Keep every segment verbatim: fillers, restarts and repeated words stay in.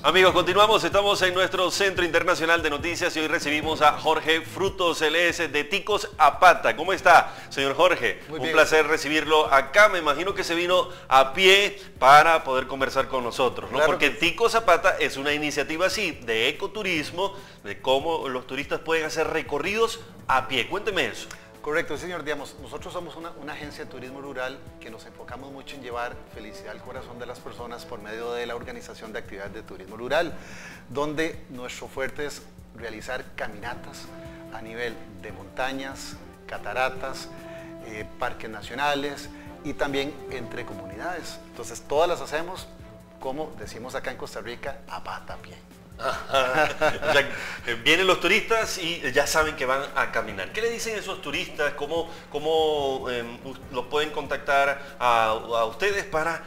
Amigos, continuamos, estamos en nuestro Centro Internacional de Noticias y hoy recibimos a Jorge Frutos, él es de Ticos a Pata. ¿Cómo está, señor Jorge? Muy Un bien. placer recibirlo acá. Me imagino que se vino a pie para poder conversar con nosotros, ¿no? Claro. Porque Ticos a Pata es una iniciativa así, de ecoturismo, de cómo los turistas pueden hacer recorridos a pie. Cuénteme eso. Correcto, señor. Digamos, nosotros somos una, una agencia de turismo rural que nos enfocamos mucho en llevar felicidad al corazón de las personas por medio de la organización de actividades de turismo rural, donde nuestro fuerte es realizar caminatas a nivel de montañas, cataratas, eh, parques nacionales y también entre comunidades. Entonces, todas las hacemos, como decimos acá en Costa Rica, a pata a pie. O sea, eh, vienen los turistas y ya saben que van a caminar. ¿Qué le dicen esos turistas? ¿Cómo, cómo eh, los pueden contactar a, a ustedes para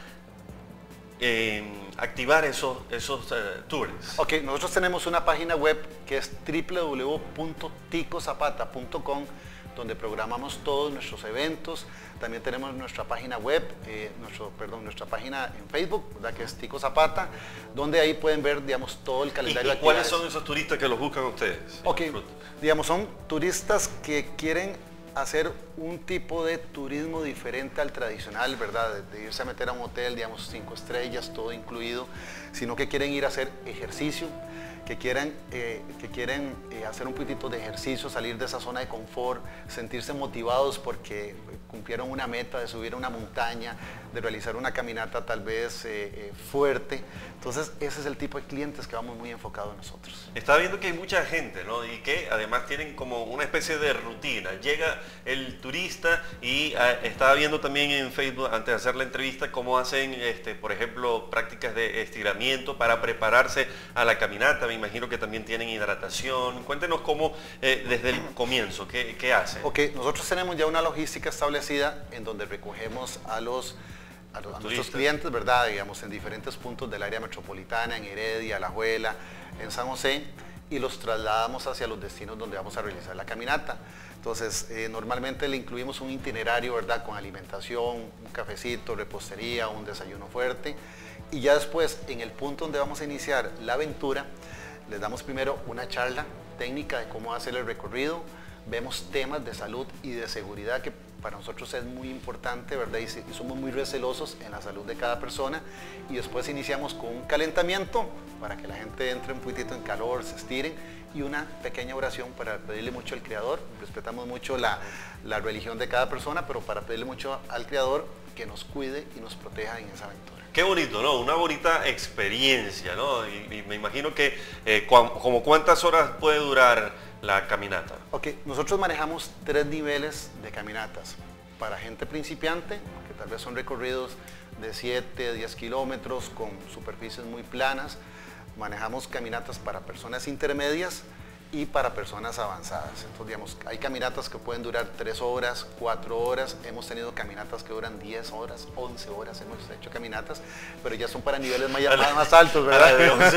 eh, activar esos, esos eh, tours? Ok, nosotros tenemos una página web que es w w w punto ticos a pata punto com, donde programamos todos nuestros eventos. También tenemos nuestra página web, eh, nuestro, perdón, nuestra página en Facebook, ¿verdad? Que es Ticos a Pata, donde ahí pueden ver, digamos, todo el ¿Y, calendario y de cuáles actividades. son esos turistas que los buscan ustedes? Ok, Frutos? digamos, son turistas que quieren hacer un tipo de turismo diferente al tradicional, ¿verdad? De, de irse a meter a un hotel, digamos, cinco estrellas, todo incluido, sino que quieren ir a hacer ejercicio, que quieren, eh, que quieren eh, hacer un poquitito de ejercicio, salir de esa zona de confort, sentirse motivados porque cumplieron una meta de subir a una montaña, de realizar una caminata tal vez eh, eh, fuerte. Entonces, ese es el tipo de clientes que vamos muy enfocados nosotros. Estaba viendo que hay mucha gente, ¿no? Y que además tienen como una especie de rutina. Llega el turista y ah, estaba viendo también en Facebook, antes de hacer la entrevista, cómo hacen, este, por ejemplo, prácticas de estiramiento para prepararse a la caminata. Me imagino que también tienen hidratación. Cuéntenos cómo, eh, desde el comienzo, ¿qué, qué hacen? Ok, nosotros tenemos ya una logística establecida en donde recogemos a los a, los, a nuestros clientes, ¿verdad? Digamos, en diferentes puntos del área metropolitana, en Heredia, Alajuela, en San José, y los trasladamos hacia los destinos donde vamos a realizar la caminata. Entonces, eh, normalmente le incluimos un itinerario, ¿verdad? Con alimentación, un cafecito, repostería, un desayuno fuerte, y ya después, en el punto donde vamos a iniciar la aventura, les damos primero una charla técnica de cómo hacer el recorrido, vemos temas de salud y de seguridad que para nosotros es muy importante, ¿verdad? Y somos muy recelosos en la salud de cada persona, y después iniciamos con un calentamiento para que la gente entre un poquitito en calor, se estiren, y una pequeña oración para pedirle mucho al Creador. Respetamos mucho la, la religión de cada persona, pero para pedirle mucho al Creador que nos cuide y nos proteja en esa aventura. Qué bonito, ¿no? Una bonita experiencia, ¿no? Y, y me imagino que, eh, cu como cuántas horas puede durar la caminata. Ok, nosotros manejamos tres niveles de caminatas. Para gente principiante, que tal vez son recorridos de siete, diez kilómetros con superficies muy planas. Manejamos caminatas para personas intermedias y para personas avanzadas. Entonces, digamos, hay caminatas que pueden durar tres horas, cuatro horas. Hemos tenido caminatas que duran diez horas, once horas. Hemos hecho caminatas, pero ya son para niveles más, más, más altos, ¿verdad?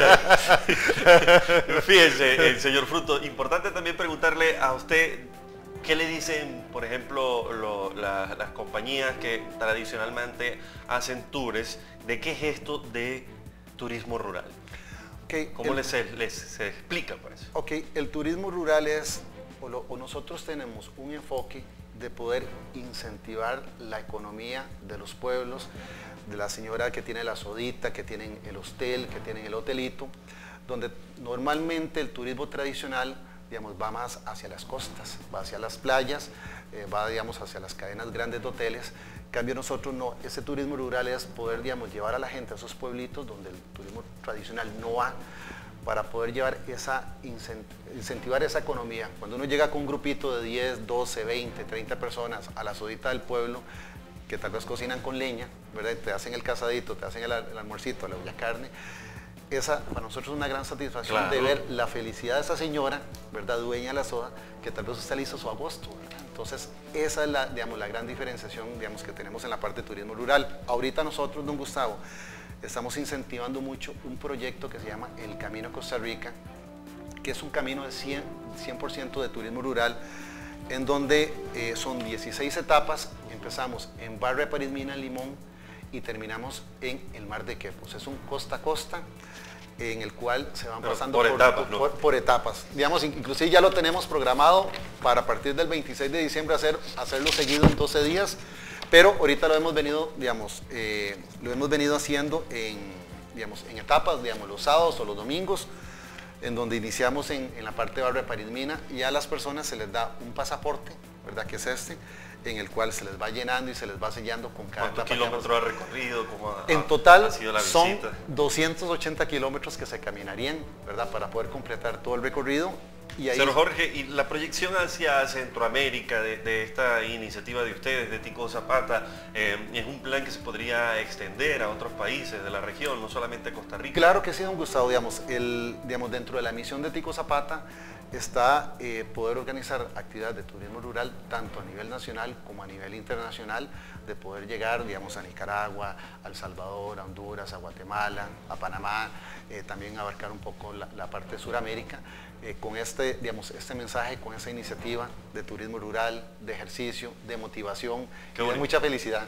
Señor, fíjense, el señor Fruto, importante también preguntarle a usted, ¿qué le dicen, por ejemplo, lo, la, las compañías que tradicionalmente hacen tours? ¿De qué es esto de turismo rural? Okay, ¿Cómo el, les, les se explica por eso? Ok, el turismo rural es, o, lo, o nosotros tenemos un enfoque de poder incentivar la economía de los pueblos, de la señora que tiene la sodita, que tienen el hostel, que tienen el hotelito, donde normalmente el turismo tradicional, digamos, va más hacia las costas, va hacia las playas, eh, va, digamos, hacia las cadenas grandes de hoteles. En cambio, nosotros no, ese turismo rural es poder, digamos, llevar a la gente a esos pueblitos donde el turismo tradicional no va, para poder llevar esa, incentivar esa economía. Cuando uno llega con un grupito de diez, doce, veinte, treinta personas a la sodita del pueblo, que tal vez cocinan con leña, ¿verdad? Te hacen el casadito, te hacen el, el almuercito, la, la carne. Esa para nosotros es una gran satisfacción, claro, de ver la felicidad de esa señora, ¿verdad? Dueña de la soda, que tal vez usted le hizo su agosto, ¿verdad? Entonces, esa es la, digamos, la gran diferenciación, digamos, que tenemos en la parte de turismo rural. Ahorita nosotros, don Gustavo, estamos incentivando mucho un proyecto que se llama El Camino a Costa Rica, que es un camino de cien por ciento de turismo rural, en donde eh, son dieciséis etapas. Empezamos en Barra de Parismina, Limón, y terminamos en el Mar de Quepos. Es un costa a costa, en el cual se van Pero pasando por etapas, ¿no? por, por etapas. Digamos, inclusive ya lo tenemos programado para a partir del veintiséis de diciembre hacer, hacerlo seguido en doce días, pero ahorita lo hemos venido, digamos, eh, lo hemos venido haciendo en, digamos, en etapas, digamos, los sábados o los domingos, en donde iniciamos en, en la parte de Barrio de París Mina, y a las personas se les da un pasaporte, ¿verdad? Que es este, en el cual se les va llenando y se les va sellando con cada ¿Cuántos etapa. kilómetros ha recorrido? ¿Cómo ha, En total ha sido la son visita? doscientos ochenta kilómetros que se caminarían, ¿verdad? Para poder completar todo el recorrido. Y ahí... Señor Jorge, y la proyección hacia Centroamérica de, de esta iniciativa de ustedes, de Tico Zapata, eh, es un plan que se podría extender a otros países de la región, no solamente a Costa Rica. Claro que sí, don Gustavo. Digamos, el, digamos, dentro de la misión de Tico Zapata está eh, poder organizar actividades de turismo rural tanto a nivel nacional como a nivel internacional, de poder llegar, digamos, a Nicaragua, a El Salvador, a Honduras, a Guatemala, a Panamá, eh, también abarcar un poco la, la parte de Suramérica, eh, con este, digamos, este mensaje, con esa iniciativa de turismo rural, de ejercicio, de motivación y de mucha felicidad.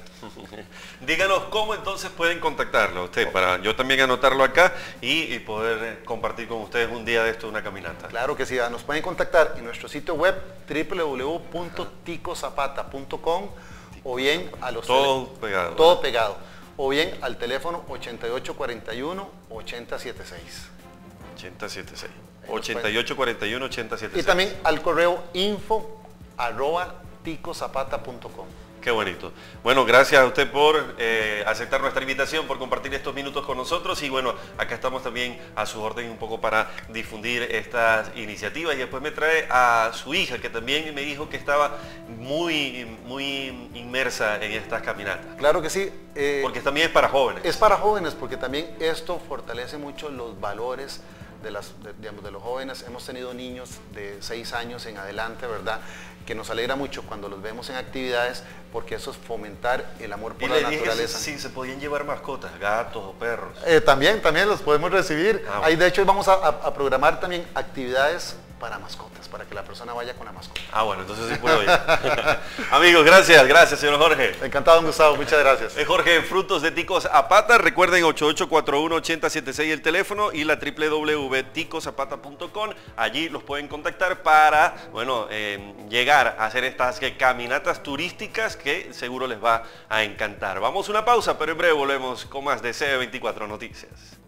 Díganos cómo entonces pueden contactarlo a usted, para yo también anotarlo acá y, y poder compartir con ustedes un día de esto, una caminata. Claro que sí, nos pueden contactar en nuestro sitio web w w w punto tico zapata punto com o bien a los... Todo pegado. Todo pegado. O bien al teléfono ochenta y ocho cuarenta y uno, ochenta setenta y seis. ochenta setenta y seis. ochenta y ocho cuarenta y uno, ochenta setenta y seis. Y también al correo info arroba tico zapata punto com. Qué bonito. Bueno, gracias a usted por eh, aceptar nuestra invitación, por compartir estos minutos con nosotros, y bueno, acá estamos también a su orden un poco para difundir estas iniciativas. Y después me trae a su hija, que también me dijo que estaba muy, muy inmersa en estas caminatas. Claro que sí. Eh, porque también es para jóvenes. Es para jóvenes, porque también esto fortalece mucho los valores de, las, de, digamos, de los jóvenes. Hemos tenido niños de seis años en adelante, ¿verdad?, que nos alegra mucho cuando los vemos en actividades, porque eso es fomentar el amor por y la le dije naturaleza. Si, si se podían llevar mascotas, gatos o perros. Eh, también, también los podemos recibir. Ah, Ahí de hecho vamos a, a, a programar también actividades para mascotas, para que la persona vaya con la mascota. Ah, bueno, entonces sí puedo ir. Amigos, gracias, gracias, señor Jorge. Encantado, Gustavo, muchas gracias. Es Jorge Frutos de Tico Zapata. Recuerden ocho ocho cuatro uno, ochenta setenta y seis el teléfono y la w w w punto tico zapata punto com. Allí los pueden contactar para, bueno, eh, llegar a hacer estas caminatas turísticas que seguro les va a encantar. Vamos a una pausa, pero en breve volvemos con más de C B veinticuatro Noticias.